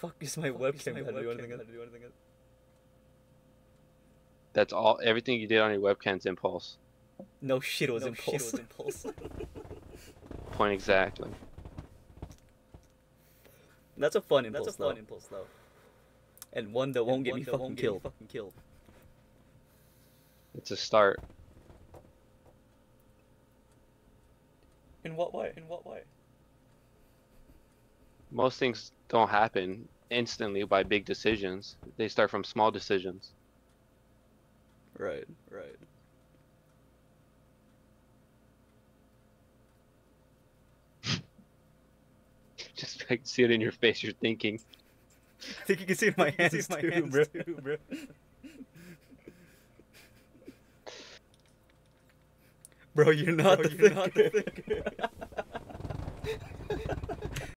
fuck is my webcam gonna do anything? That's all. Everything you did on your webcam's impulse. No shit, it was impulse. Point exactly. That's a fun impulse though. And one that won't get me fucking killed. It's a start. In what way? Most things don't happen instantly by big decisions. They start from small decisions. Right. Just I can see it in your face. You're thinking. I think you can see it in my hands too, bro. Bro, you're not the thinker.